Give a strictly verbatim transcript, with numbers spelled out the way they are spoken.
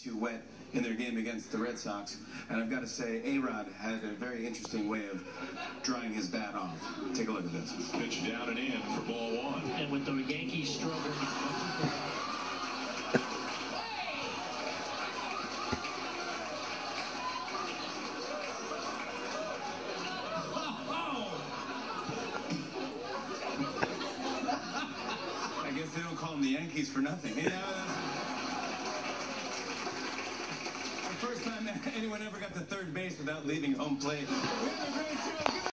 too wet in their game against the Red Sox, and I've got to say, A-Rod had a very interesting way of drying his bat off. Take a look at this. Pitch down and in for ball one. And with the Yankees struggling. I guess they don't call them the Yankees for nothing. You know, the first time anyone ever got to third base without leaving home plate.